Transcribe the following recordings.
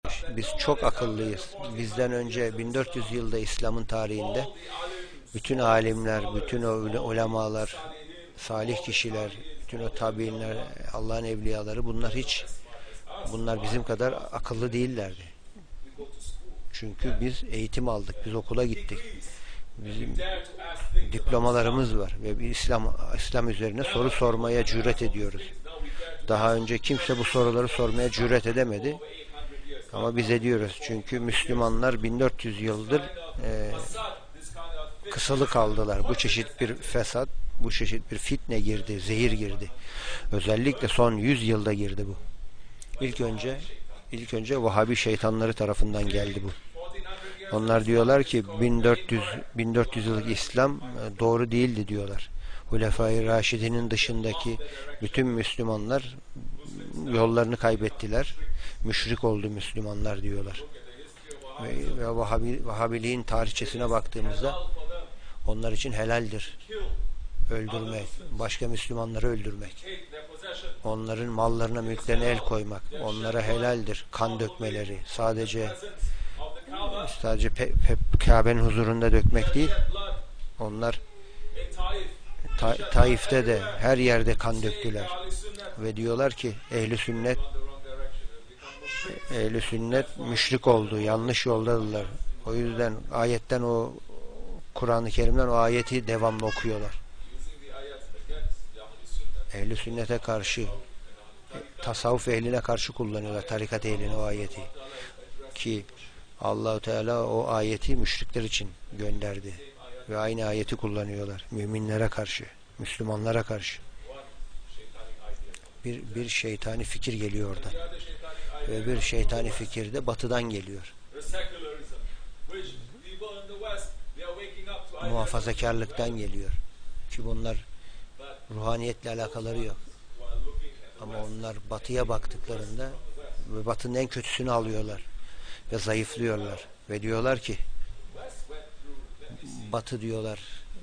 Biz çok akıllıyız. Bizden önce 1400 yılda İslam'ın tarihinde bütün alimler, bütün o ulemalar, salih kişiler, bütün o tabiinler, Allah'ın evliyaları bunlar bizim kadar akıllı değillerdi. Çünkü biz eğitim aldık, biz okula gittik. Bizim diplomalarımız var ve bir İslam üzerine soru sormaya cüret ediyoruz. Daha önce kimse bu soruları sormaya cüret edemedi. Ama biz ediyoruz. Çünkü Müslümanlar 1400 yıldır kısılı kaldılar. Bu çeşit bir fesat, bu çeşit bir fitne girdi, zehir girdi. Özellikle son 100 yılda girdi bu. İlk önce Vahabi şeytanları tarafından geldi bu. Onlar diyorlar ki 1400 yıllık İslam doğru değildi diyorlar. Hulefai Raşidinin dışındaki bütün Müslümanlar yollarını kaybettiler. Müşrik oldu Müslümanlar diyorlar. Ve Vahabiliğin tarihçesine baktığımızda onlar için helaldir öldürmek, başka Müslümanları öldürmek, onların mallarına, mülklerine el koymak, onlara helaldir kan dökmeleri, sadece Kabe'nin huzurunda dökmek değil, onlar Taif'te de her yerde kan döktüler ve diyorlar ki ehli sünnet müşrik oldu, yanlış yoldadılar. O yüzden ayetten, o Kur'an-ı Kerim'den o ayeti devamlı okuyorlar. Ehli sünnete karşı, tasavvuf ehline karşı kullanıyorlar, tarikat ehline o ayeti. Ki Allah-u Teala o ayeti müşrikler için gönderdi. Ve aynı ayeti kullanıyorlar. Müminlere karşı, Müslümanlara karşı. Bir şeytani fikir geliyor oradan. Ve bir şeytani fikir de batıdan geliyor. Muhafazakarlıktan geliyor. Ki bunlar ruhaniyetle alakaları yok. Ama onlar batıya baktıklarında ve batının en kötüsünü alıyorlar. Ve zayıflıyorlar. Ve diyorlar ki batı diyorlar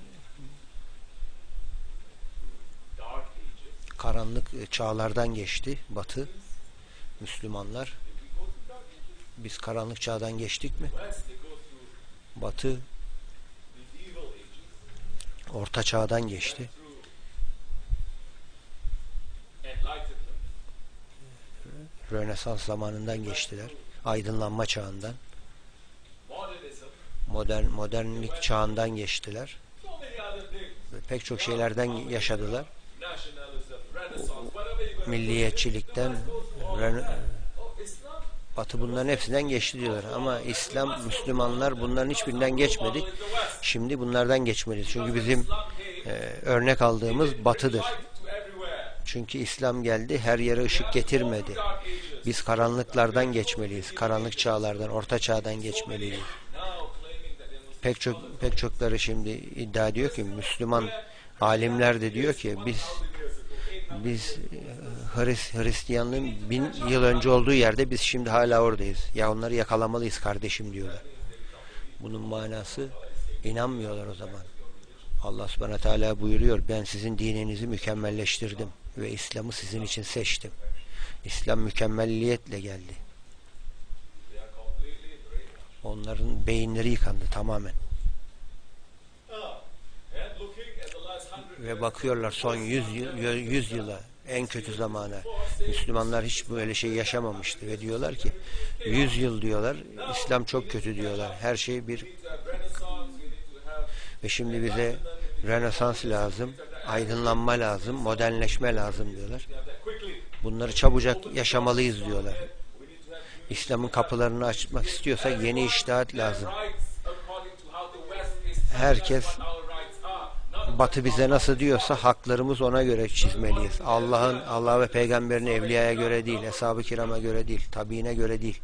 karanlık çağlardan geçti batı. Müslümanlar biz karanlık çağdan geçtik mi? Batı orta çağdan geçti. Rönesans zamanından geçtiler. Aydınlanma çağından. Modernlik çağından geçtiler. Ve pek çok şeylerden yaşadılar. Milliyetçilikten, Batı bunların hepsinden geçti diyorlar. Ama İslam, Müslümanlar bunların hiçbirinden geçmedik. Şimdi bunlardan geçmeliyiz. Çünkü bizim örnek aldığımız Batı'dır. Çünkü İslam geldi, her yere ışık getirmedi. Biz karanlıklardan geçmeliyiz. Karanlık çağlardan, orta çağdan geçmeliyiz. Pek çokları şimdi iddia ediyor ki, Müslüman alimler de diyor ki biz Hristiyanlığın 1000 yıl önce olduğu yerde biz şimdi hala oradayız. Ya onları yakalamalıyız kardeşim diyorlar. Bunun manası, inanmıyorlar o zaman. Allah subhanahu teala buyuruyor, ben sizin dininizi mükemmelleştirdim ve İslam'ı sizin için seçtim. İslam mükemmelliyetle geldi. Onların beyinleri yıkandı tamamen. Ve bakıyorlar son 100 yıla, en kötü zamana. Müslümanlar hiç böyle şey yaşamamıştı ve diyorlar ki 100 yıl diyorlar, İslam çok kötü diyorlar. Her şey bir ve şimdi bize Rönesans lazım, aydınlanma lazım, modernleşme lazım diyorlar. Bunları çabucak yaşamalıyız diyorlar. İslam'ın kapılarını açmak istiyorsak yeni içtihat lazım. Herkes Batı bize nasıl diyorsa haklarımız ona göre çizmeliyiz. Allah ve peygamberin evliyaya göre değil, eshab-ı kirama göre değil, tabiine göre değil.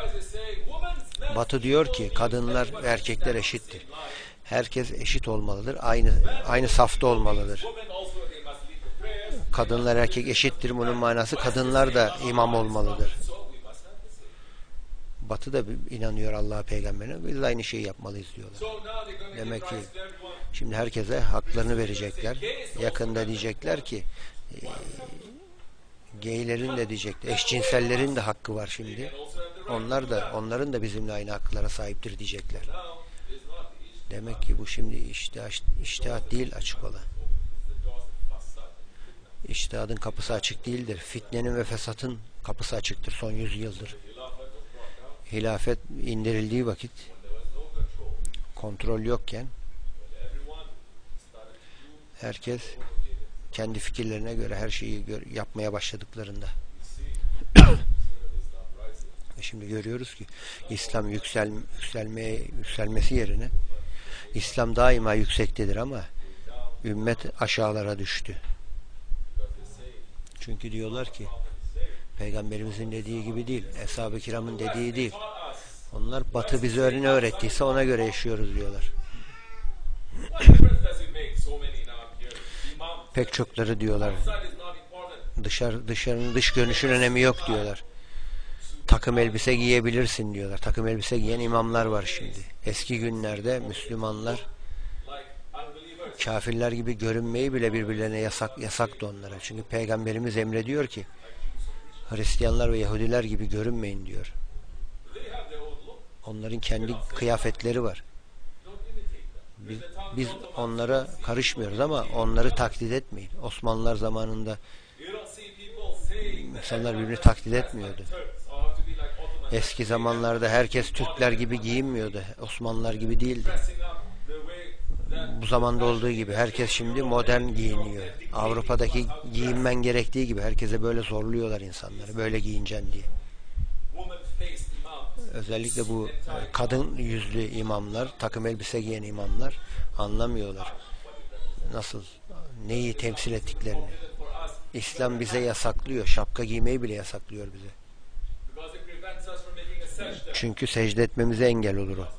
Batı diyor ki kadınlar ve erkekler eşittir. Herkes eşit olmalıdır. Aynı safta olmalıdır. Kadınlar erkek eşittir. Bunun manası kadınlar da imam olmalıdır. Batı da inanıyor Allah'a, peygamberine. Biz aynı şeyi yapmalıyız diyorlar. Demek ki şimdi herkese haklarını verecekler. Yakında diyecekler ki gaylerin de diyecekler, eşcinsellerin de hakkı var şimdi. Onların da bizimle aynı haklara sahiptir diyecekler. Demek ki bu şimdi içtihat değil, açık olan. İçtihadın kapısı açık değildir. Fitnenin ve fesatın kapısı açıktır son 100 yıldır. Hilafet indirildiği vakit, kontrol yokken, herkes kendi fikirlerine göre her şeyi yapmaya başladıklarında. Şimdi görüyoruz ki İslam yükselmesi yerine İslam daima yüksektedir ama ümmet aşağılara düştü. Çünkü diyorlar ki Peygamberimizin dediği gibi değil, Eshab-ı Kiram'ın dediği değil. Onlar Batı bize öğrettiyse ona göre yaşıyoruz diyorlar. Pek çokları diyorlar dışarının dış görünüşün önemi yok diyorlar. Takım elbise giyebilirsin diyorlar. Takım elbise giyen imamlar var şimdi. Eski günlerde Müslümanlar kafirler gibi görünmeyi bile birbirlerine yasaktı onlara. Çünkü Peygamberimiz emrediyor ki Hristiyanlar ve Yahudiler gibi görünmeyin diyor. Onların kendi kıyafetleri var. Biz onlara karışmıyoruz ama onları taklit etmeyin. Osmanlılar zamanında insanlar birbirini taklit etmiyordu. Eski zamanlarda herkes Türkler gibi giyinmiyordu. Osmanlılar gibi değildi. Bu zamanda olduğu gibi herkes şimdi modern giyiniyor. Avrupa'daki giyinmen gerektiği gibi herkese böyle zorluyorlar insanları. Böyle giyineceksin diye. Özellikle bu kadın yüzlü imamlar, takım elbise giyen imamlar anlamıyorlar. Neyi temsil ettiklerini. İslam bize yasaklıyor. Şapka giymeyi bile yasaklıyor bize. Çünkü secde etmemize engel olur o.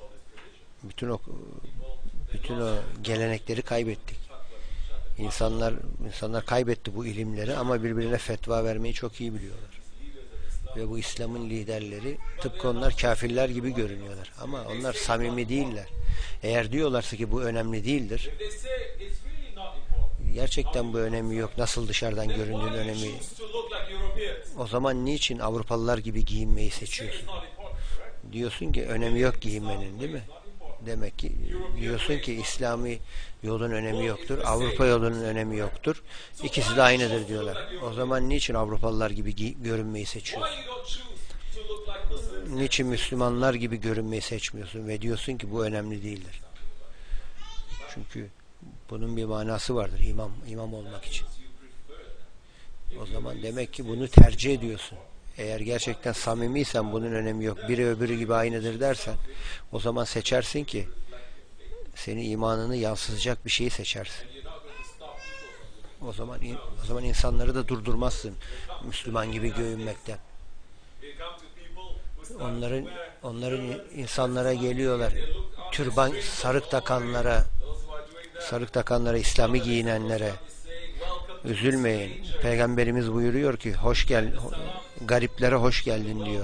Bütün o gelenekleri kaybettik. İnsanlar kaybetti bu ilimleri ama birbirine fetva vermeyi çok iyi biliyorlar. Ve bu İslam'ın liderleri tıpkı onlar kafirler gibi görünüyorlar. Ama onlar samimi değiller. Eğer diyorlarsa ki bu önemli değildir, gerçekten bu önemi yok, nasıl dışarıdan göründüğün önemi, o zaman niçin Avrupalılar gibi giyinmeyi seçiyorsun? Diyorsun ki önemi yok giyinmenin, değil mi? Demek ki diyorsun ki İslami yolun önemi yoktur, Avrupa yolunun önemi yoktur. İkisi de aynıdır diyorlar. O zaman niçin Avrupalılar gibi görünmeyi seçiyorsun? Niçin Müslümanlar gibi görünmeyi seçmiyorsun ve diyorsun ki bu önemli değildir? Çünkü bunun bir manası vardır imam olmak için. O zaman demek ki bunu tercih ediyorsun. Eğer gerçekten samimiysen bunun önemi yok, biri öbürü gibi aynıdır dersen, o zaman seçersin ki senin imanını yansıtacak bir şeyi seçersin. O zaman insanları da durdurmazsın Müslüman gibi görünmekten. Onların insanlara geliyorlar. Türban, sarık takanlara, İslami giyinenlere üzülmeyin. Peygamberimiz buyuruyor ki gariplere hoş geldin diyor.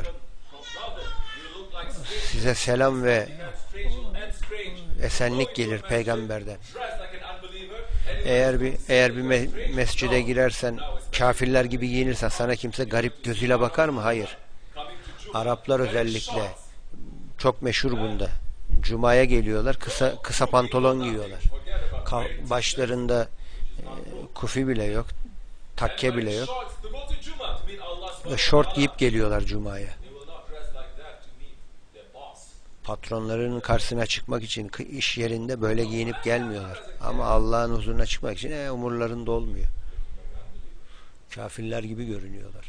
Size selam ve esenlik gelir peygamberden. Eğer bir mescide girersen, kafirler gibi giyinirsen sana kimse garip gözüyle bakar mı? Hayır. Araplar özellikle çok meşhur bunda. Cuma'ya geliyorlar, kısa pantolon giyiyorlar. Başlarında kufi bile yok, takke bile yok. Ve şort giyip geliyorlar Cuma'ya. Patronlarının karşısına çıkmak için iş yerinde böyle giyinip gelmiyorlar. Ama Allah'ın huzuruna çıkmak için umurlarında olmuyor. Kafirler gibi görünüyorlar.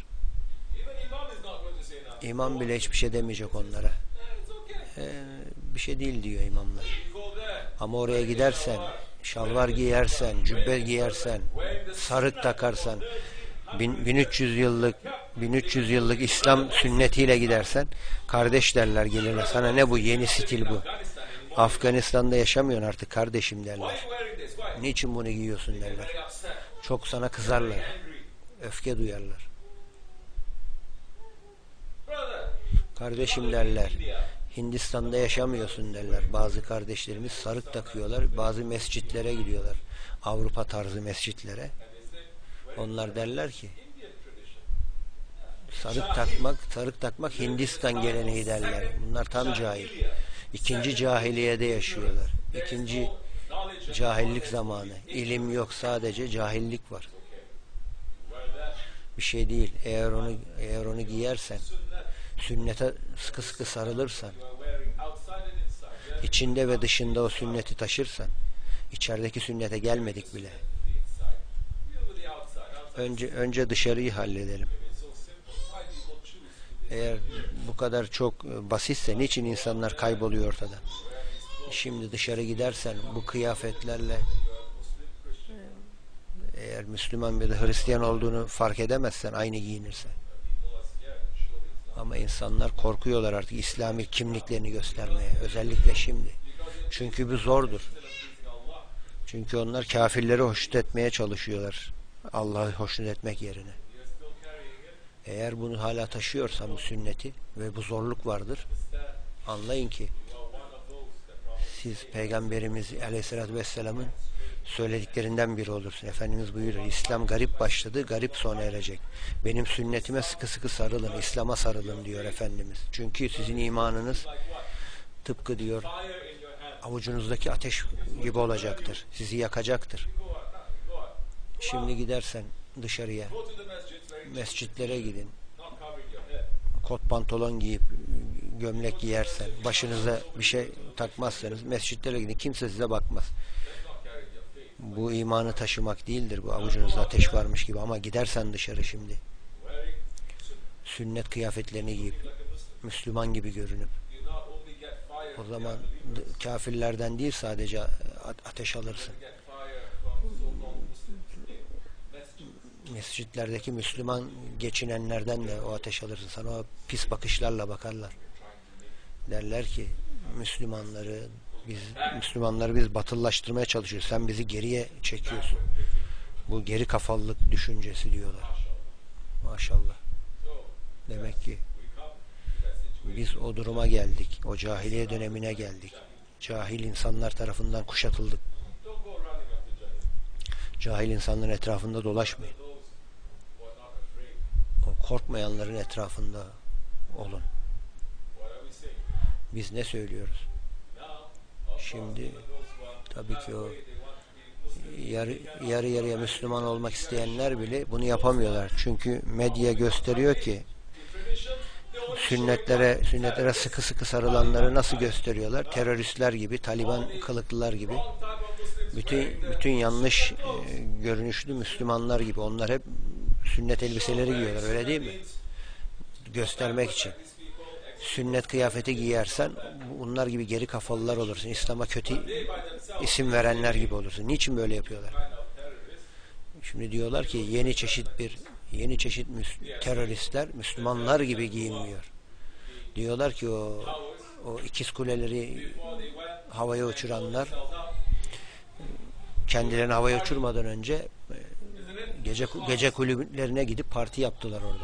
İmam bile hiçbir şey demeyecek onlara. Bir şey değil diyor imamlar. Ama oraya gidersen, şalvar giyersen, cübbe giyersen, sarık takarsan, 1300 yıllık İslam sünnetiyle gidersen, kardeş derler gelirler. Sana ne bu? Yeni stil bu. Afganistan'da yaşamıyorsun artık kardeşim derler. Niçin bunu giyiyorsun derler. Çok sana kızarlar. Öfke duyarlar. Kardeşim derler. Hindistan'da yaşamıyorsun derler. Bazı kardeşlerimiz sarık takıyorlar. Bazı mescitlere gidiyorlar. Avrupa tarzı mescitlere. Onlar derler ki Sarık takmak Hindistan geleneği derler. Bunlar tam cahil. İkinci cahiliyede yaşıyorlar. İkinci cahillik zamanı. İlim yok, sadece cahillik var. Bir şey değil. Eğer onu giyersen, sünnete sıkı sıkı sarılırsan, içinde ve dışında o sünneti taşırsan, içerideki sünnete gelmedik bile. Önce dışarıyı halledelim. Eğer bu kadar çok basitse niçin insanlar kayboluyor ortada? Şimdi dışarı gidersen bu kıyafetlerle, eğer Müslüman ya da Hristiyan olduğunu fark edemezsen aynı giyinirsen. Ama insanlar korkuyorlar artık İslami kimliklerini göstermeye. Özellikle şimdi. Çünkü bu zordur. Çünkü onlar kafirleri hoşnut etmeye çalışıyorlar. Allah'ı hoşnut etmek yerine. Eğer bunu hala taşıyorsan bu sünneti ve bu zorluk vardır, anlayın ki siz Peygamberimiz Aleyhisselatü Vesselam'ın söylediklerinden biri olursun. Efendimiz buyuruyor, İslam garip başladı, garip sona erecek. Benim sünnetime sıkı sıkı sarılın, İslam'a sarılın diyor Efendimiz. Çünkü sizin imanınız tıpkı diyor avucunuzdaki ateş gibi olacaktır. Sizi yakacaktır. Şimdi gidersen dışarıya, mescitlere gidin, kot pantolon giyip gömlek giyersen, başınıza bir şey takmazsanız mescitlere gidin, kimse size bakmaz. Bu imanı taşımak değildir, bu avucunuzda ateş varmış gibi. Ama gidersen dışarı şimdi, sünnet kıyafetlerini giyip Müslüman gibi görünüp, o zaman kafirlerden değil sadece ateş alırsın. Mescitlerdeki Müslüman geçinenlerden de o ateş alırsın. Sana o pis bakışlarla bakarlar. Derler ki Müslümanları biz batıllaştırmaya çalışıyoruz. Sen bizi geriye çekiyorsun. Bu geri kafalılık düşüncesi diyorlar. Maşallah. Demek ki biz o duruma geldik. O cahiliye dönemine geldik. Cahil insanlar tarafından kuşatıldık. Cahil insanların etrafında dolaşmayın. O korkmayanların etrafında olun. Biz ne söylüyoruz? Şimdi tabii ki o yarı yarıya Müslüman olmak isteyenler bile bunu yapamıyorlar. Çünkü medya gösteriyor ki sünnetlere sıkı sıkı sarılanları nasıl gösteriyorlar? Teröristler gibi, Taliban kılıklılar gibi. Bütün yanlış görünüşlü Müslümanlar gibi. Onlar hep sünnet elbiseleri giyiyorlar, öyle değil mi? Göstermek için. Sünnet kıyafeti giyersen bunlar gibi geri kafalılar olursun. İslam'a kötü isim verenler gibi olursun. Niçin böyle yapıyorlar? Şimdi diyorlar ki yeni çeşit teröristler Müslümanlar gibi giyinmiyor. Diyorlar ki o ikiz kuleleri havaya uçuranlar kendilerini havaya uçurmadan önce gece kulüplerine gidip parti yaptılar orada.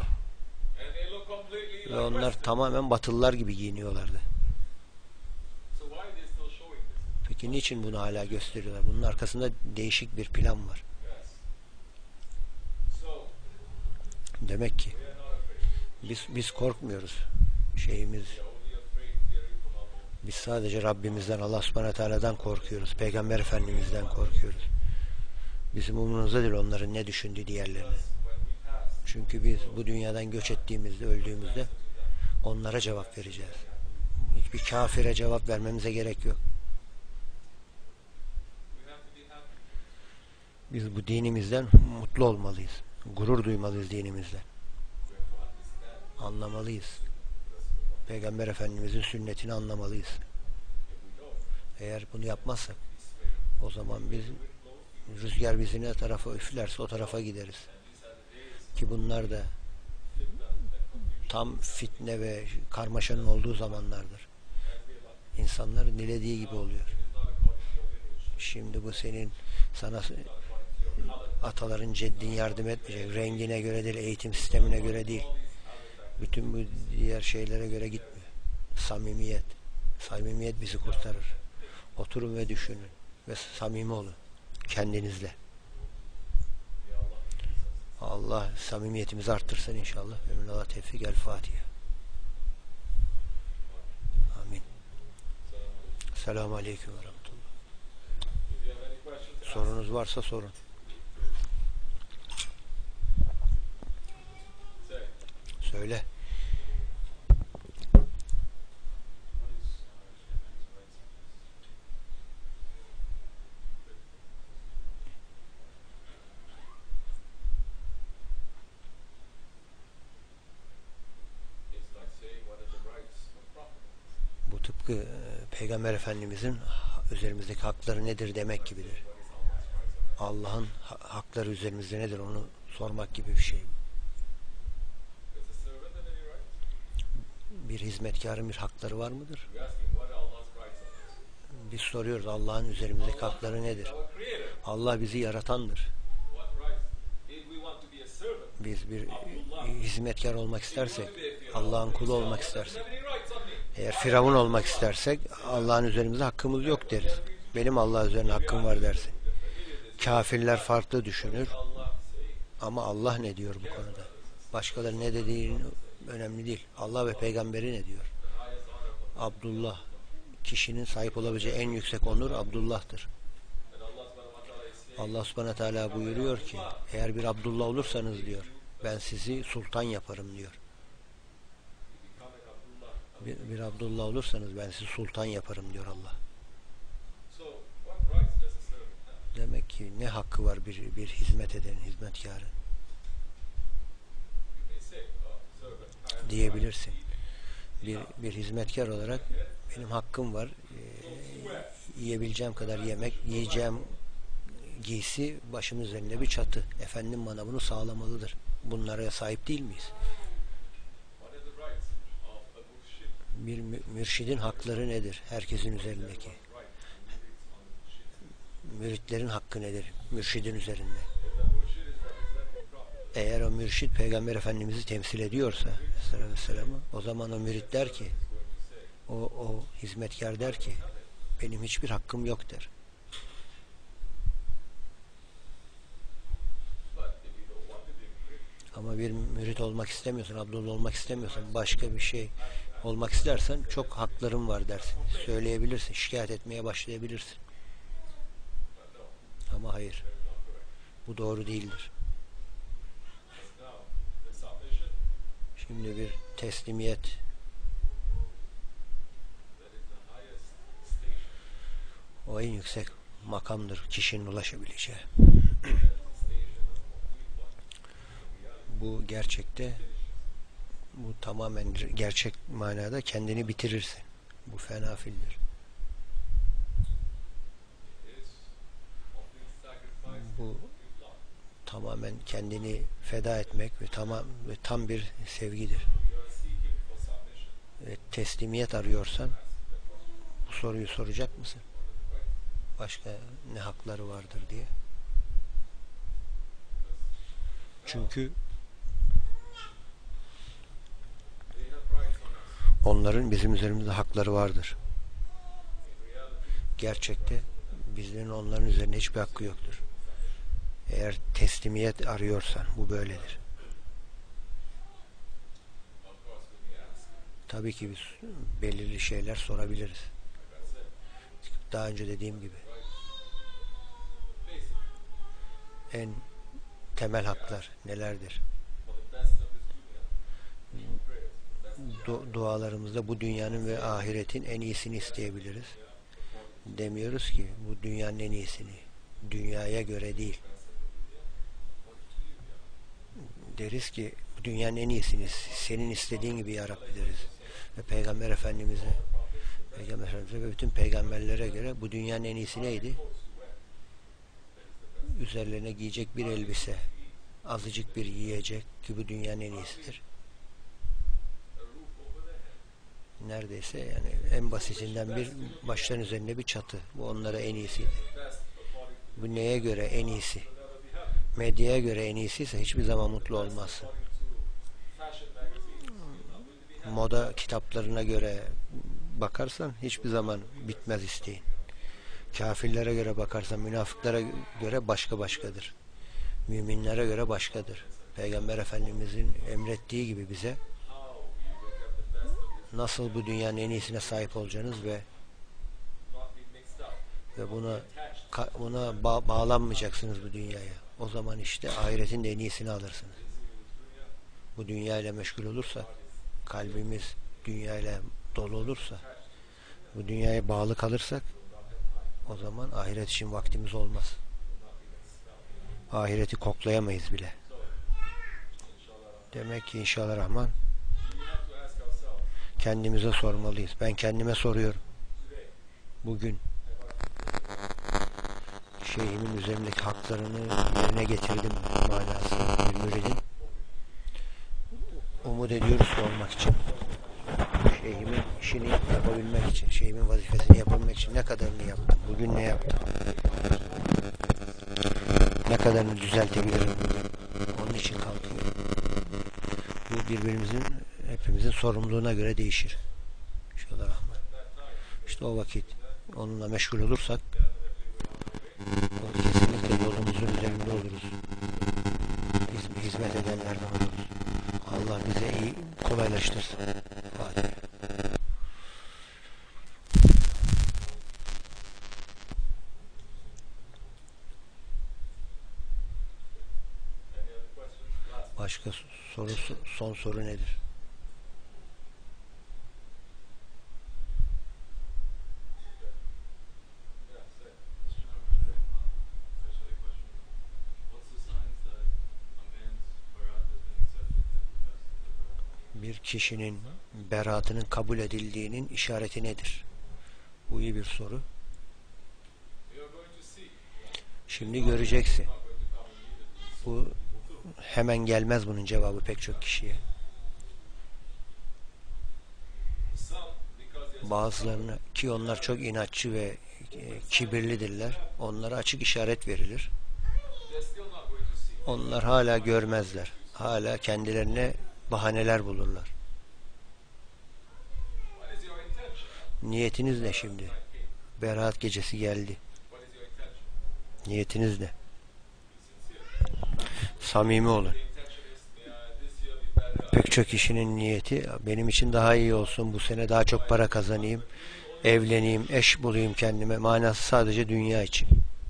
Ve onlar tamamen Batılılar gibi giyiniyorlardı. Peki niçin bunu hala gösteriyorlar? Bunun arkasında değişik bir plan var. Demek ki biz korkmuyoruz. Biz sadece Rabbimizden, Allah Subhanahu Teala'dan korkuyoruz. Peygamber Efendimiz'den korkuyoruz. Bizim umurumuzda değil onların ne düşündüğü diğerlerine. Çünkü biz bu dünyadan göç ettiğimizde, öldüğümüzde onlara cevap vereceğiz. Hiçbir kafire cevap vermemize gerek yok. Biz bu dinimizden mutlu olmalıyız. Gurur duymalıyız dinimizle. Anlamalıyız. Peygamber Efendimizin sünnetini anlamalıyız. Eğer bunu yapmazsak o zaman rüzgar bizi ne tarafa üflerse o tarafa gideriz. Ki bunlar da tam fitne ve karmaşanın olduğu zamanlardır. İnsanların dilediği gibi oluyor. Şimdi bu sana ataların ceddin yardım etmeyecek. Rengine göre değil, eğitim sistemine göre değil. Bütün bu diğer şeylere göre gitmiyor. Samimiyet bizi kurtarır. Oturun ve düşünün ve samimi olun kendinizle. Allah samimiyetimizi arttırsın inşallah. Emin tevfik. El Fatiha. Amin. Selamun Aleyküm ve Rahmetullah. Sorunuz varsa sorun. Söyle. Bu tıpkı Peygamber Efendimizin üzerimizdeki hakları nedir demek gibidir. Allah'ın hakları üzerimizde nedir onu sormak gibi bir şey. Bir hizmetkarın bir hakları var mıdır? Biz soruyoruz, Allah'ın üzerimizdeki hakları nedir? Allah bizi yaratandır. Biz bir hizmetkar olmak istersek, Allah'ın kulu olmak istersek, eğer Firavun olmak istersek Allah'ın üzerimizde hakkımız yok deriz. Benim Allah üzerine hakkım var dersin. Kafirler farklı düşünür ama Allah ne diyor bu konuda? Başkaları ne dediği önemli değil. Allah ve peygamberi ne diyor? Abdullah, kişinin sahip olabileceği en yüksek onur Abdullah'tır. Allah subhanahu teala buyuruyor ki eğer bir Abdullah olursanız diyor ben sizi sultan yaparım diyor. Bir Abdullah olursanız ben sizi sultan yaparım diyor Allah. Demek ki ne hakkı var bir hizmet edenin, hizmetkarın? Diyebilirsin. Bir hizmetkar olarak benim hakkım var. Yiyebileceğim kadar yemek, yiyeceğim giysi, başım üzerinde bir çatı. Efendim bana bunu sağlamalıdır. Bunlara sahip değil miyiz? Bir mürşidin hakları nedir? Herkesin üzerindeki. Müritlerin hakkı nedir? Mürşidin üzerinde. Eğer o mürşid Peygamber Efendimiz'i temsil ediyorsa o zaman o mürit der ki o hizmetkar der ki benim hiçbir hakkım yok der. Ama bir mürit olmak istemiyorsan, Abdullah olmak istemiyorsan, başka bir şey olmak istersen çok haklarım var dersin. Söyleyebilirsin, şikayet etmeye başlayabilirsin. Ama hayır. Bu doğru değildir. Şimdi bir teslimiyet o en yüksek makamdır kişinin ulaşabileceği. Bu gerçekte bu tamamen gerçek manada kendini bitirirsin. Bu fenafildir. Bu tamamen kendini feda etmek ve tam bir sevgidir. Teslimiyet arıyorsan bu soruyu soracak mısın? Başka ne hakları vardır diye. Çünkü onların bizim üzerimizde hakları vardır. Gerçekte bizlerin onların üzerine hiçbir hakkı yoktur. Eğer teslimiyet arıyorsan bu böyledir. Tabii ki biz belirli şeyler sorabiliriz. Daha önce dediğim gibi en temel haklar nelerdir? Dualarımızda bu dünyanın ve ahiretin en iyisini isteyebiliriz. Demiyoruz ki bu dünyanın en iyisini, dünyaya göre değil. Deriz ki bu dünyanın en iyisini senin istediğin gibi ya Rabbi deriz. Ve Peygamber Efendimiz'e ve bütün peygamberlere göre bu dünyanın en iyisi neydi? Üzerlerine giyecek bir elbise, azıcık bir yiyecek ki bu dünyanın en iyisidir. Neredeyse yani en basitinden bir başların üzerinde bir çatı. Bu onlara en iyisiydi. Bu neye göre en iyisi? Medyaya göre en iyisiyse hiçbir zaman mutlu olmazsın. Moda kitaplarına göre bakarsan hiçbir zaman bitmez isteğin. Kafirlere göre bakarsan, münafıklara göre başkadır. Müminlere göre başkadır. Peygamber Efendimizin emrettiği gibi bize nasıl bu dünyanın en iyisine sahip olacağınız ve bağlanmayacaksınız bu dünyaya. O zaman işte ahiretin de en iyisini alırsınız. Bu dünyayla meşgul olursak, kalbimiz dünyayla dolu olursa, bu dünyaya bağlı kalırsak, o zaman ahiret için vaktimiz olmaz. Ahireti koklayamayız bile. Demek ki inşallah Rahman kendimize sormalıyız. Ben kendime soruyorum. Bugün şeyhimin üzerindeki haklarını yerine getirdim manası bir müridin. Umut ediyoruz ki olmak için. Şeyhimin işini yapabilmek için, şeyhimin vazifesini yapabilmek için ne kadarını yaptım? Bugün ne yaptım? Ne kadarını düzeltebilirim bugün? Onun için kalkıyorum. Bu birbirimizin, hepimizin sorumluluğuna göre değişir. İnşallah Rahman. İşte o vakit onunla meşgul olursak kesinlikle yolumuzun üzerinde oluruz. Hizmet edenlerden oluruz. Allah bize iyi kolaylaştırsın. Fatiha. Başka sorusu, son soru nedir? Bir kişinin beraatının kabul edildiğinin işareti nedir? Bu iyi bir soru. Şimdi göreceksin. Bu hemen gelmez bunun cevabı pek çok kişiye. Bazılarına ki onlar çok inatçı ve kibirlidirler. Onlara açık işaret verilir. Onlar hala görmezler. Hala kendilerine bahaneler bulurlar. Niyetiniz ne şimdi? Berat gecesi geldi. Niyetiniz ne? Samimi olun. Pek çok kişinin niyeti benim için daha iyi olsun, bu sene daha çok para kazanayım, evleneyim, eş bulayım kendime. Manası sadece dünya için.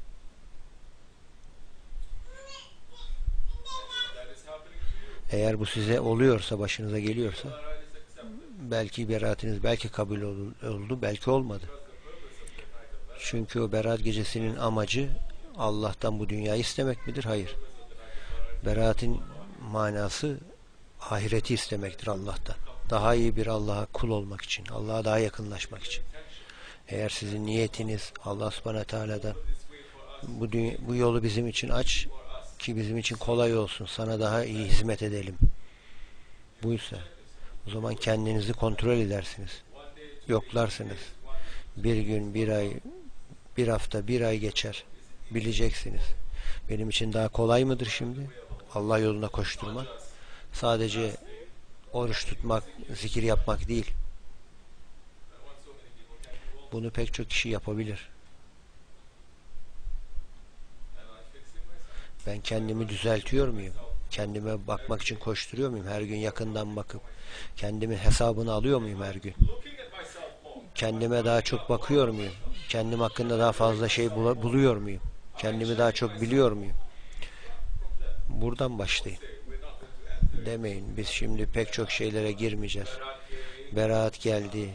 Eğer bu size oluyorsa, başınıza geliyorsa, belki beraatiniz belki kabul oldu, belki olmadı. Çünkü o berat gecesinin amacı Allah'tan bu dünyayı istemek midir? Hayır. Beraatin manası ahireti istemektir Allah'tan. Daha iyi bir Allah'a kul olmak için, Allah'a daha yakınlaşmak için. Eğer sizin niyetiniz Allah Subhanahu Teala'dan bu yolu bizim için aç ki bizim için kolay olsun, sana daha iyi hizmet edelim buysa, o zaman kendinizi kontrol edersiniz. Yoklarsınız. Bir gün, bir ay, bir hafta, bir ay geçer. Bileceksiniz. Benim için daha kolay mıdır şimdi? Allah yoluna koşturmak. Sadece oruç tutmak, zikir yapmak değil. Bunu pek çok kişi yapabilir. Ben kendimi düzeltiyor muyum? Kendime bakmak için koşturuyor muyum? Her gün yakından bakıp kendimin hesabını alıyor muyum her gün? Kendime daha çok bakıyor muyum? Kendim hakkında daha fazla şey buluyor muyum? Kendimi daha çok biliyor muyum? Buradan başlayın. Demeyin biz şimdi pek çok şeylere girmeyeceğiz. Beraat geldi.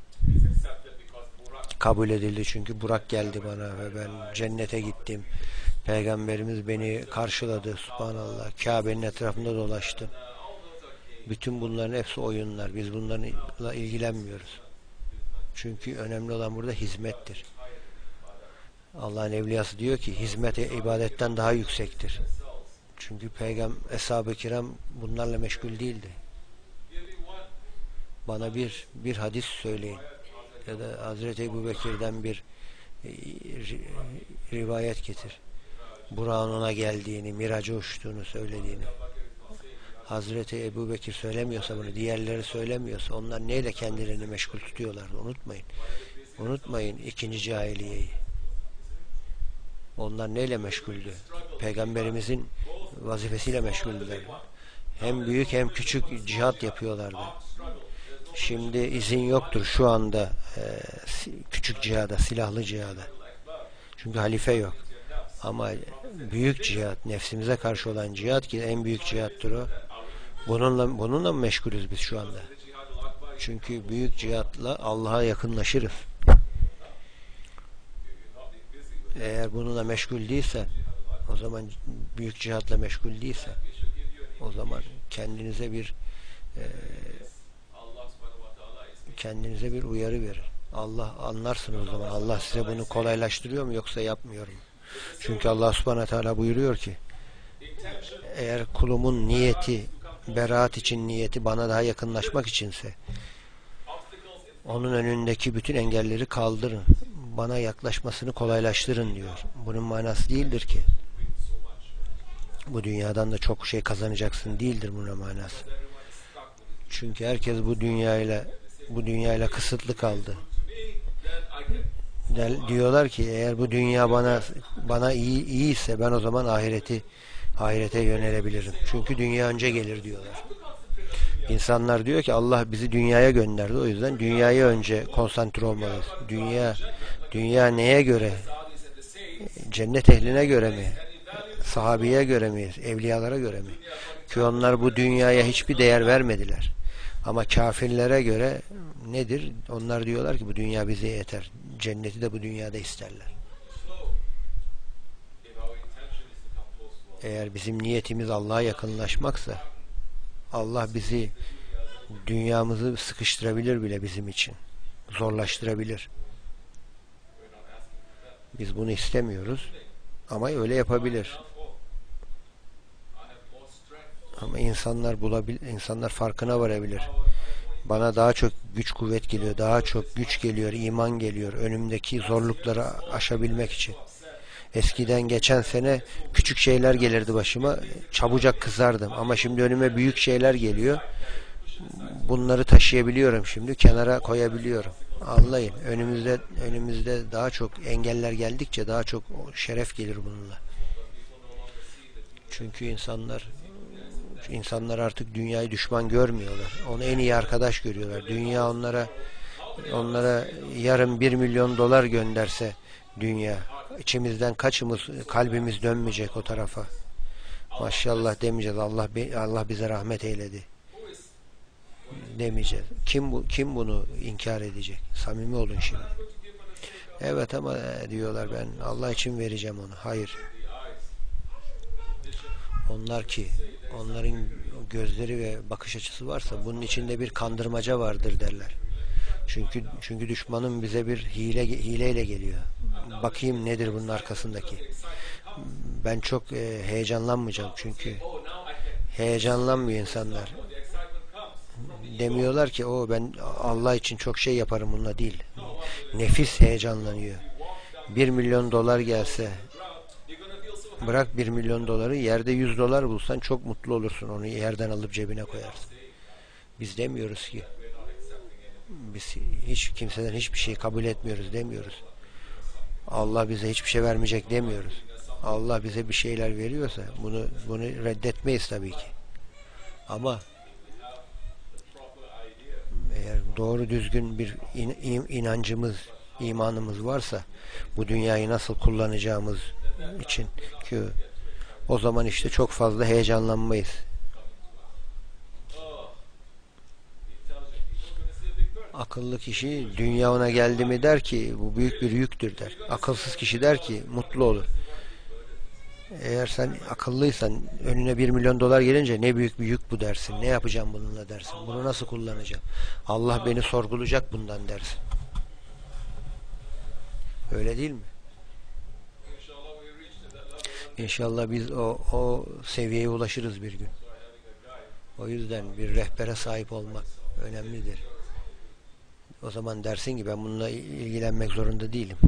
Kabul edildi çünkü Burak geldi bana ve ben cennete gittim. Peygamberimiz beni karşıladı. Subhanallah. Kabe'nin etrafında dolaştım. Bütün bunların hepsi oyunlar. Biz bunlarla ilgilenmiyoruz. Çünkü önemli olan burada hizmettir. Allah'ın evliyası diyor ki hizmet ibadetten daha yüksektir. Çünkü Eshab-ı Kiram bunlarla meşgul değildi. Bana bir hadis söyleyin. Ya da Hazreti Ebubekir'den bir rivayet getir. Burak'ın ona geldiğini, miraca uçtuğunu söylediğini. Hazreti Ebubekir söylemiyorsa bunu, diğerleri söylemiyorsa onlar neyle kendilerini meşgul tutuyorlardı? Unutmayın. Unutmayın ikinci cahiliyeyi. Onlar neyle meşguldü? Peygamberimizin vazifesiyle meşguldüler. Hem büyük hem küçük cihat yapıyorlardı. Şimdi izin yoktur şu anda küçük cihada, silahlı cihada. Çünkü halife yok. Ama büyük cihat, nefsimize karşı olan cihat ki en büyük cihattır o. Bununla mı meşgulüz biz şu anda? Çünkü büyük cihatla Allah'a yakınlaşırız. Eğer bununla meşgul değilse, o zaman büyük cihatla meşgul değilse, o zaman kendinize bir uyarı verin. Allah anlarsın o zaman. Allah size bunu kolaylaştırıyor mu yoksa yapmıyor mu? Çünkü Allah subhanahu teala buyuruyor ki eğer kulumun niyeti, beraat için niyeti bana daha yakınlaşmak içinse onun önündeki bütün engelleri kaldırın. Bana yaklaşmasını kolaylaştırın diyor. Bunun manası değildir ki bu dünyadan da çok şey kazanacaksın değildir bunun manası. Çünkü herkes bu dünyayla kısıtlı kaldı. Diyorlar ki eğer bu dünya bana iyi ise ben o zaman ahirete yönelebilirim. Çünkü dünya önce gelir diyorlar. İnsanlar diyor ki Allah bizi dünyaya gönderdi. O yüzden dünyaya önce konsantre olmalıyız. Dünya neye göre? Cennet ehline göre mi? Sahabeye göre mi? Evliyalara göre mi? Ki onlar bu dünyaya hiçbir değer vermediler. Ama kafirlere göre nedir? Onlar diyorlar ki bu dünya bize yeter. Cenneti de bu dünyada isterler. Eğer bizim niyetimiz Allah'a yakınlaşmaksa Allah dünyamızı sıkıştırabilir bile bizim için. Zorlaştırabilir. Biz bunu istemiyoruz. Ama öyle yapabilir. Ama insanlar farkına varabilir. Bana daha çok güç kuvvet geliyor, daha çok güç geliyor, iman geliyor önümdeki zorlukları aşabilmek için. Eskiden geçen sene küçük şeyler gelirdi başıma, çabucak kızardım ama şimdi önüme büyük şeyler geliyor. Bunları taşıyabiliyorum şimdi, kenara koyabiliyorum. Anlayın, önümüzde daha çok engeller geldikçe daha çok şeref gelir bununla. Çünkü insanlar artık dünyayı düşman görmüyorlar. Onu en iyi arkadaş görüyorlar. Dünya onlara yarın 1 milyon dolar gönderse dünya, içimizden kalbimiz dönmeyecek o tarafa. Maşallah demeyeceğiz. Allah bize rahmet eyledi demeyeceğiz. Kim bunu inkar edecek? Samimi olun şimdi. Evet ama diyorlar ben Allah için vereceğim onu. Hayır. Onların gözleri ve bakış açısı varsa bunun içinde bir kandırmaca vardır derler. Çünkü düşmanın bize bir hileyle geliyor. Bakayım nedir bunun arkasındaki. Ben çok heyecanlanmayacağım çünkü heyecanlanmıyor insanlar. Demiyorlar ki ben Allah için çok şey yaparım bununla değil. Nefis heyecanlanıyor. 1 milyon dolar gelse bırak 1 milyon doları yerde 100 dolar bulsan çok mutlu olursun. Onu yerden alıp cebine koyarsın. Biz demiyoruz ki. Biz hiç kimseden hiçbir şey kabul etmiyoruz demiyoruz. Allah bize hiçbir şey vermeyecek demiyoruz. Allah bize bir şeyler veriyorsa bunu reddetmeyiz tabii ki. Ama eğer doğru düzgün bir imanımız varsa bu dünyayı nasıl kullanacağımız için ki o zaman işte çok fazla heyecanlanmayız. Akıllı kişi dünya ona geldi mi der ki bu büyük bir yüktür der. Akılsız kişi der ki mutlu olur. Eğer sen akıllıysan önüne 1 milyon dolar gelince ne büyük bir yük bu dersin. Ne yapacağım bununla dersin. Bunu nasıl kullanacağım? Allah beni sorgulayacak bundan dersin. Öyle değil mi? İnşallah biz o seviyeye ulaşırız bir gün. O yüzden bir rehbere sahip olmak önemlidir. O zaman dersin ki ben bununla ilgilenmek zorunda değilim.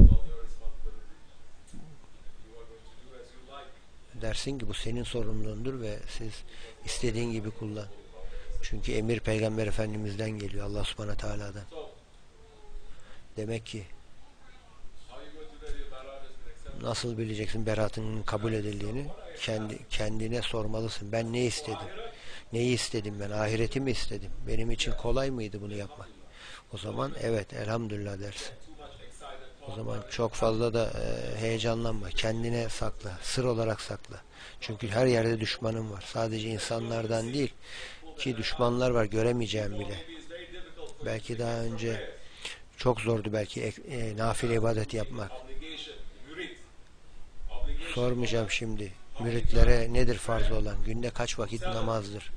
Dersin ki bu senin sorumluluğundur ve siz istediğin gibi kullan. Çünkü emir Peygamber Efendimiz'den geliyor. Allah Subhanahu Teala'dan. Demek ki Nasıl bileceksin beraatının kabul edildiğini? Kendine sormalısın. Ben ne istedim? Neyi istedim ben? Ahireti mi istedim? Benim için kolay mıydı bunu yapmak? O zaman evet, elhamdülillah dersin. O zaman çok fazla da heyecanlanma. Kendine sakla. Sır olarak sakla. Çünkü her yerde düşmanın var. Sadece insanlardan değil ki düşmanlar var, göremeyeceğim bile. Belki daha önce çok zordu belki nafile ibadet yapmak. Sormayacağım şimdi. Müritlere nedir farz olan? Günde kaç vakit namazdır?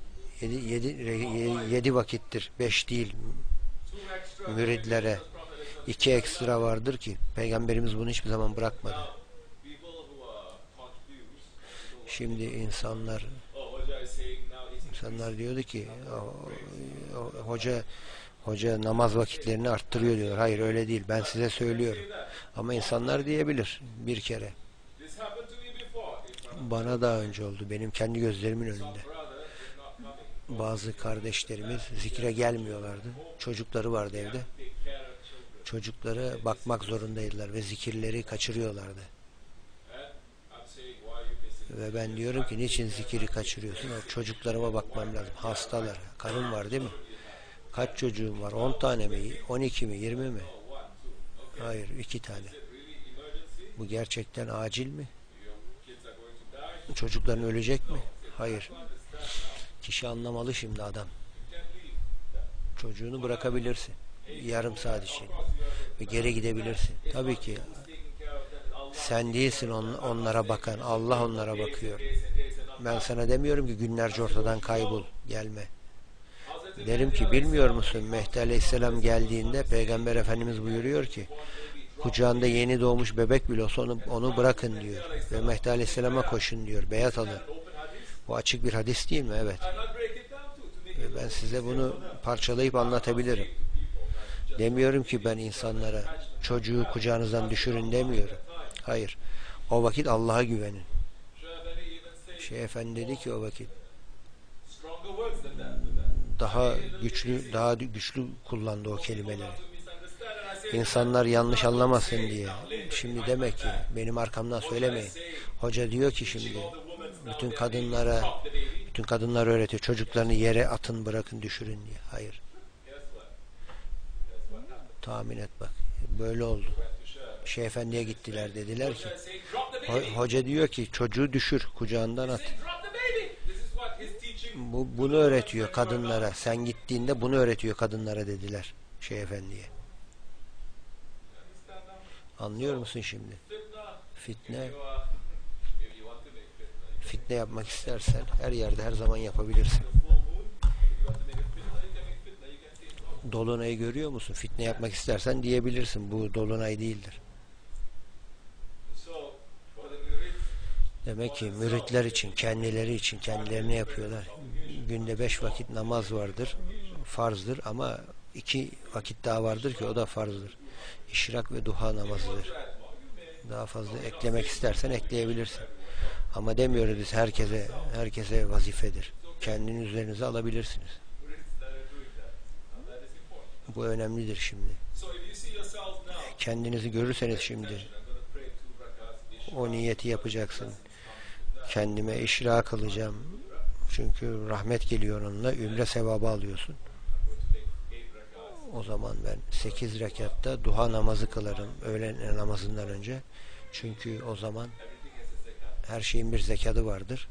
7 vakittir. 5 değil. Müritlere 2 ekstra vardır ki Peygamberimiz bunu hiçbir zaman bırakmadı. Şimdi insanlar diyordu ki hoca namaz vakitlerini arttırıyor diyor. Hayır, öyle değil. Ben size söylüyorum. Ama insanlar diyebilir bir kere. Bana daha önce oldu. Benim kendi gözlerimin önünde. Bazı kardeşlerimiz zikre gelmiyorlardı. Çocukları vardı evde. Çocukları bakmak zorundaydılar ve zikirleri kaçırıyorlardı. Ve ben diyorum ki niçin zikiri kaçırıyorsun? Çocuklarıma bakmam lazım. Hastalar. Karım var değil mi? Kaç çocuğum var? 10 tane mi? 12 mi? 20 mi? Hayır, 2 tane. Bu gerçekten acil mi? Çocukların ölecek mi? Hayır. Kişi anlamalı şimdi adam. Çocuğunu bırakabilirsin. Yarım saat için. Ve geri gidebilirsin. Tabii ki sen değilsin onlara bakan. Allah onlara bakıyor. Ben sana demiyorum ki günlerce ortadan kaybol. Gelme. Derim ki bilmiyor musun? Mehdi Aleyhisselam geldiğinde Peygamber Efendimiz buyuruyor ki kucağında yeni doğmuş bebek bile olsa onu bırakın diyor. Ve Mehdi Aleyhisselam'a koşun diyor. Beyat alın. Bu açık bir hadis değil mi? Evet. Ve ben size bunu parçalayıp anlatabilirim. Demiyorum ki ben insanlara çocuğu kucağınızdan düşürün demiyorum. Hayır. O vakit Allah'a güvenin. Şeyh Efendi dedi ki o vakit daha güçlü kullandı o kelimeleri. İnsanlar yanlış anlamasın diye. Şimdi demek ki benim arkamdan söylemeyin. Hoca diyor ki şimdi bütün kadınlara öğretiyor. Çocuklarını yere atın, bırakın, düşürün diye. Hayır. Tahmin et bak. Böyle oldu. Şeyh Efendi'ye gittiler, dediler ki hoca diyor ki çocuğu düşür, kucağından at. Bunu öğretiyor kadınlara. Sen gittiğinde bunu öğretiyor kadınlara dediler Şeyh Efendi'ye. Anlıyor musun şimdi? Fitne yapmak istersen her yerde her zaman yapabilirsin. Dolunay'ı görüyor musun? Fitne yapmak istersen diyebilirsin. Bu dolunay değildir. Demek ki müritler için, kendileri için, kendilerine yapıyorlar. Günde 5 vakit namaz vardır, farzdır ama 2 vakit daha vardır ki o da farzdır. İşrak ve duha namazıdır. Daha fazla eklemek istersen ekleyebilirsin. Ama demiyoruz biz herkese vazifedir. Kendiniz üzerinize alabilirsiniz. Bu önemlidir şimdi. Kendinizi görürseniz şimdi o niyeti yapacaksın. Kendime işrak kılacağım. Çünkü rahmet geliyor onunla. Ümre sevabı alıyorsun. O zaman ben 8 rekatta duha namazı kılarım. Öğlen namazından önce. Çünkü o zaman her şeyin bir zekatı vardır.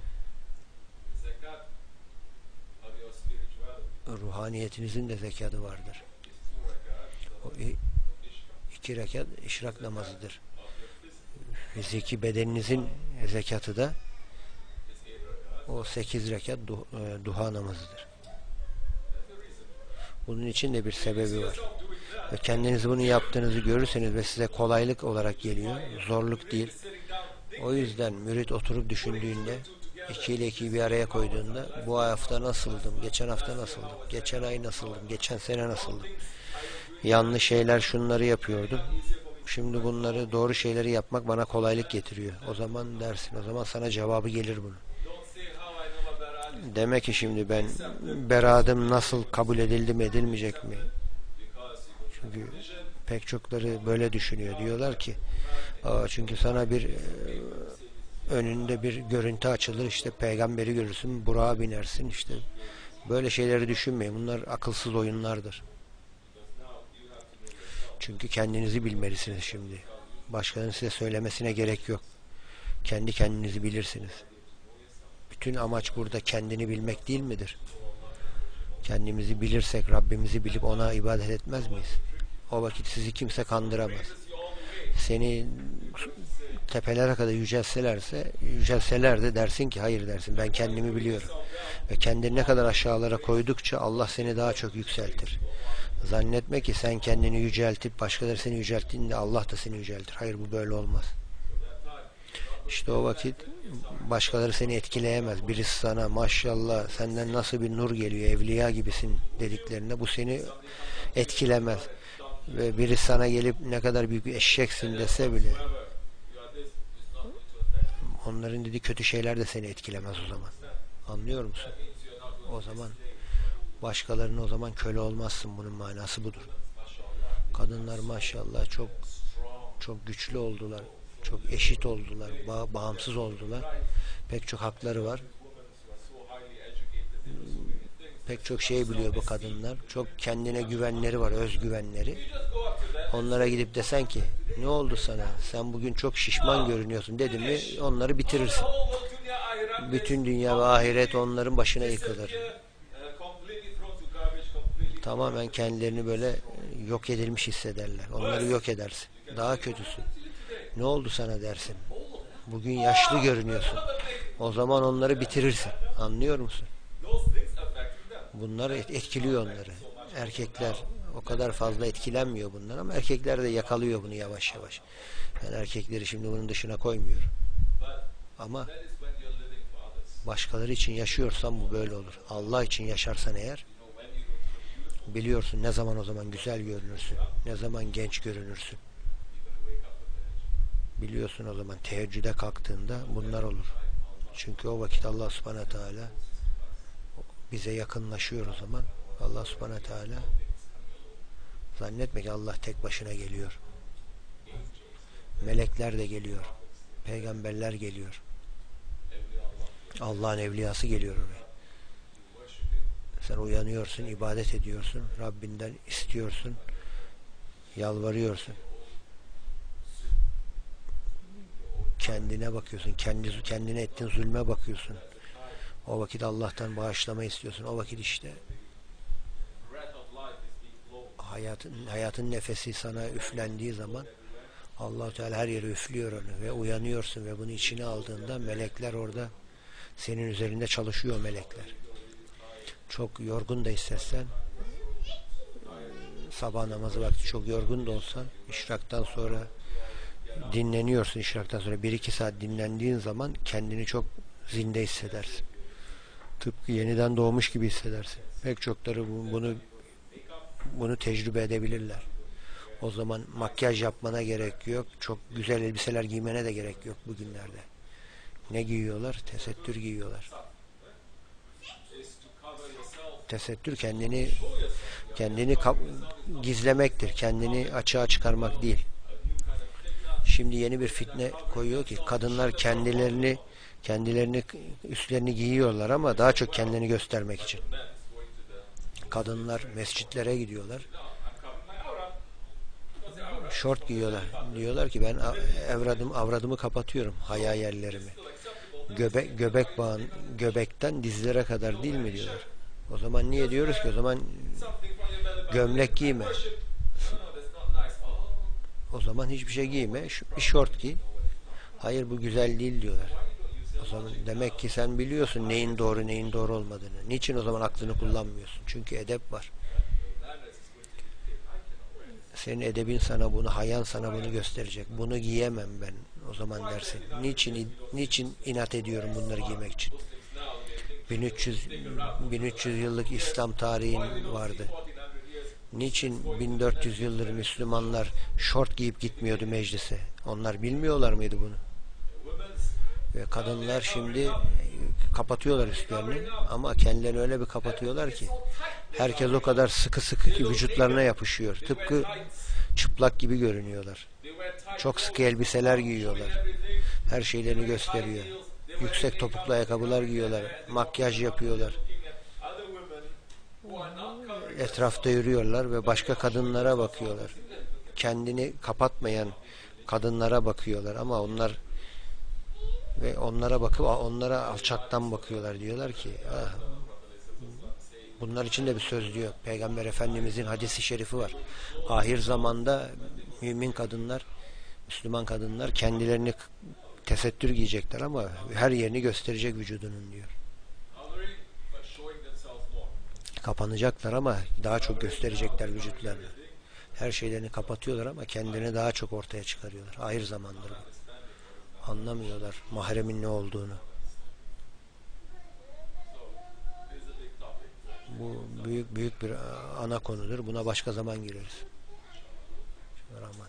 Ruhaniyetinizin de zekatı vardır. O 2 rekat işrak namazıdır. Fiziki bedeninizin zekatı da o 8 rekat duha namazıdır. Bunun için de bir sebebi var. Ve kendiniz bunu yaptığınızı görürseniz ve size kolaylık olarak geliyor. Zorluk değil. O yüzden mürit oturup düşündüğünde 2 ile 2'yi bir araya koyduğunda bu hafta nasıldım? Geçen hafta nasıldım? Geçen ay nasıldım? Geçen sene nasıldım? Yanlış şeyler şunları yapıyordum. Şimdi bunları doğru şeyleri yapmak bana kolaylık getiriyor. O zaman dersin. O zaman sana cevabı gelir bunun. Demek ki şimdi ben beradım nasıl kabul edildi mi edilmeyecek mi? Çünkü pek çokları böyle düşünüyor. Diyorlar ki çünkü sana bir önünde bir görüntü açılır, işte peygamberi görürsün, Burak'a binersin, işte böyle şeyleri düşünmeyin. Bunlar akılsız oyunlardır. Çünkü kendinizi bilmelisiniz şimdi. Başkalarının size söylemesine gerek yok. Kendi kendinizi bilirsiniz. Bütün amaç burada kendini bilmek değil midir? Kendimizi bilirsek, Rabbimizi bilip ona ibadet etmez miyiz? O vakit sizi kimse kandıramaz. Seni tepelere kadar yücelseler de dersin ki hayır dersin, ben kendimi biliyorum. Ve kendini ne kadar aşağılara koydukça Allah seni daha çok yükseltir. Zannetme ki sen kendini yüceltip başkaları seni yücelttiğinde Allah da seni yüceltir. Hayır, bu böyle olmaz. İşte o vakit başkaları seni etkileyemez. Birisi sana maşallah senden nasıl bir nur geliyor, evliya gibisin dediklerinde bu seni etkilemez. Ve birisi sana gelip ne kadar büyük bir eşeksin dese bile onların dediği kötü şeyler de seni etkilemez o zaman. Anlıyor musun? O zaman başkalarına o zaman köle olmazsın. Bunun manası budur. Kadınlar maşallah çok çok güçlü oldular. Çok eşit oldular. Bağımsız oldular. Pek çok hakları var. Pek çok şey biliyor bu kadınlar. Çok kendine güvenleri var. Özgüvenleri. Onlara gidip desen ki ne oldu sana? Sen bugün çok şişman görünüyorsun dedim mi onları bitirirsin. Bütün dünya ve ahiret onların başına yıkılır. Tamamen kendilerini böyle yok edilmiş hissederler. Onları yok edersin. Daha kötüsü. Ne oldu sana dersin. Bugün yaşlı görünüyorsun. O zaman onları bitirirsin. Anlıyor musun? Bunlar etkiliyor onları. Erkekler o kadar fazla etkilenmiyor bunlar ama erkekler de yakalıyor bunu yavaş yavaş. Ben erkekleri şimdi bunun dışına koymuyorum. Ama başkaları için yaşıyorsan bu böyle olur. Allah için yaşarsan eğer biliyorsun ne zaman o zaman güzel görünürsün. Ne zaman genç görünürsün. Biliyorsun o zaman teheccüde kalktığında bunlar olur. Çünkü o vakit Allah subhanahu teala bize yakınlaşıyor o zaman. Allah subhanahu teala zannetme ki Allah tek başına geliyor. Melekler de geliyor. Peygamberler geliyor. Allah'ın evliyası geliyor oraya. Sen uyanıyorsun, ibadet ediyorsun. Rabbinden istiyorsun. Yalvarıyorsun. Kendine bakıyorsun. Kendine ettiğin zulme bakıyorsun. O vakit Allah'tan bağışlama istiyorsun. O vakit işte hayatın nefesi sana üflendiği zaman Allah-u Teala her yere üflüyor onu ve uyanıyorsun ve bunu içine aldığında melekler orada senin üzerinde çalışıyor melekler. Çok yorgun da hissetsen sabah namazı vakti çok yorgun da olsan işraktan sonra dinleniyorsun. İşraktan sonra 1-2 saat dinlendiğin zaman kendini çok zinde hissedersin. Tıpkı yeniden doğmuş gibi hissedersin. Pek çokları bunu tecrübe edebilirler. O zaman makyaj yapmana gerek yok. Çok güzel elbiseler giymene de gerek yok bugünlerde. Ne giyiyorlar? Tesettür giyiyorlar. Tesettür kendini gizlemektir. Kendini açığa çıkarmak değil. Şimdi yeni bir fitne koyuyor ki kadınlar kendilerini üstlerini giyiyorlar ama daha çok kendini göstermek için. Kadınlar mescitlere gidiyorlar. Şort giyiyorlar. Diyorlar ki ben avradımı kapatıyorum, haya yerlerimi. Göbekten dizlere kadar değil mi diyorlar. O zaman niye diyoruz ki o zaman gömlek giyme. O zaman hiçbir şey giyme. Bir şort giy. Hayır bu güzel değil diyorlar. O zaman demek ki sen biliyorsun neyin doğru neyin doğru olmadığını. Niçin o zaman aklını kullanmıyorsun? Çünkü edep var. Senin edebin sana bunu, hayan sana bunu gösterecek. Bunu giyemem ben. O zaman dersin. Niçin inat ediyorum bunları giymek için? 1300 yıllık İslam tarihin vardı. Niçin 1400 yıldır Müslümanlar şort giyip gitmiyordu meclise? Onlar bilmiyorlar mıydı bunu? Ve kadınlar şimdi kapatıyorlar üstlerini ama kendilerini öyle bir kapatıyorlar ki herkes o kadar sıkı sıkı ki vücutlarına yapışıyor. Tıpkı çıplak gibi görünüyorlar. Çok sıkı elbiseler giyiyorlar. Her şeylerini gösteriyor. Yüksek topuklu ayakkabılar giyiyorlar. Makyaj yapıyorlar. Etrafta yürüyorlar ve başka kadınlara bakıyorlar. Kendini kapatmayan kadınlara bakıyorlar ama onlara bakıp onlara alçaktan bakıyorlar. Diyorlar ki bunlar için de bir söz diyor. Peygamber Efendimizin hadisi şerifi var. Ahir zamanda mümin kadınlar, Müslüman kadınlar kendilerini tesettür giyecekler ama her yerini gösterecek vücudunun diyor. Kapanacaklar ama daha çok gösterecekler vücutlarını. Her şeylerini kapatıyorlar ama kendini daha çok ortaya çıkarıyorlar. Ahir zamandır bu. Anlamıyorlar mahremin ne olduğunu. Bu büyük bir ana konudur. Buna başka zaman gireriz. Rahman.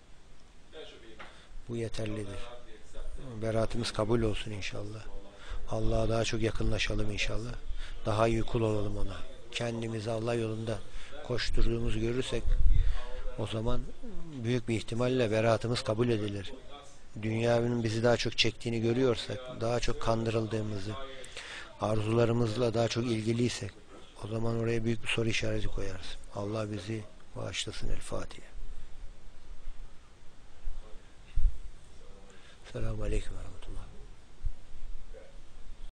Bu yeterlidir. Beraatimiz kabul olsun inşallah. Allah'a daha çok yakınlaşalım inşallah. Daha iyi kul olalım ona. Kendimizi Allah yolunda koşturduğumuzu görürsek o zaman büyük bir ihtimalle beraatımız kabul edilir. Dünyanın bizi daha çok çektiğini görüyorsak, daha çok kandırıldığımızı, arzularımızla daha çok ilgiliysek o zaman oraya büyük bir soru işareti koyarız. Allah bizi bağışlasın. El Fatiha. Selamun Aleyküm ve Rahmetullah.